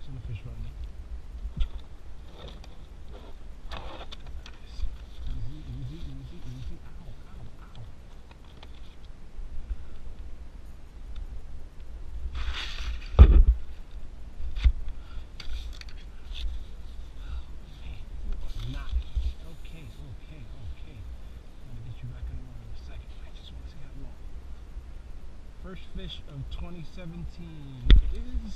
watching the fish run. Easy, easy, easy, easy. Ow, ow, ow. Okay, okay, okay. I'm gonna get you back in the water in a second. I just want to see how long. First fish of 2017 is.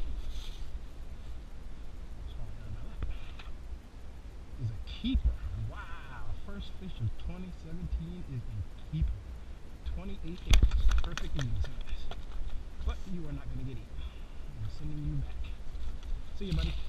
Is a keeper. Wow. First fish of 2017 is a keeper. 28 inches. Perfect eating size. But you are not going to get eaten. I'm sending you back. See you, buddy.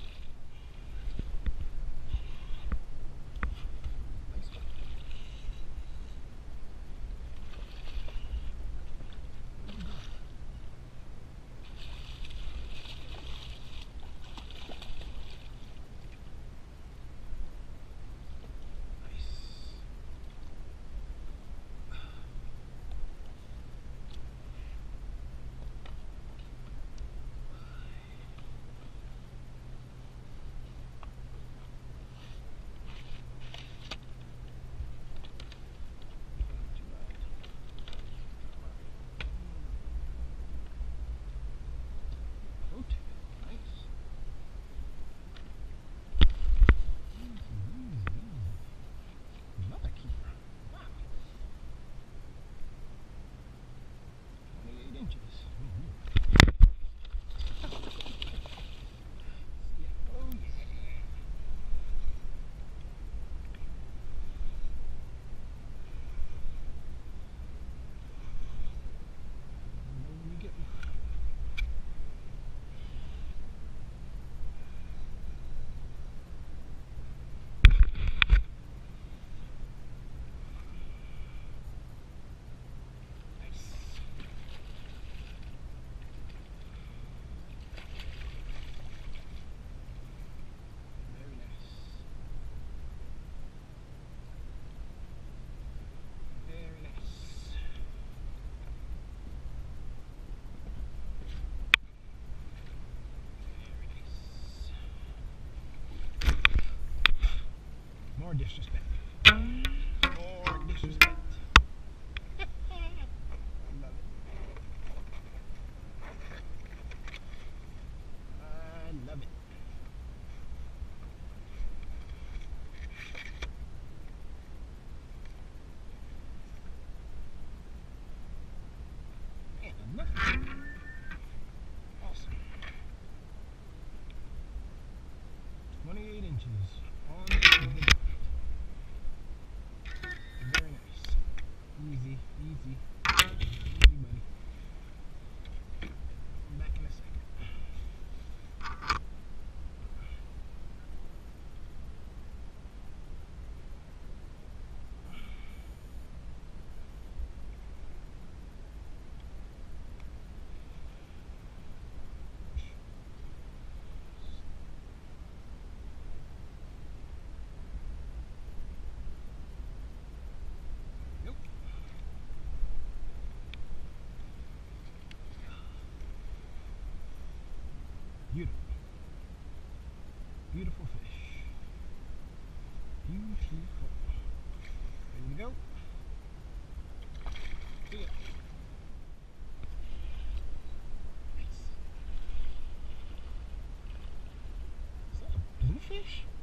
More disrespect. More disrespect. I love it. I love it. Man, I love it. Awesome. 28 inches on the ground. Very nice. Easy, easy. Easy, buddy. I'm back in a second. Beautiful. Beautiful fish. Beautiful. Ready to go? See ya. Nice. Is that a bluefish?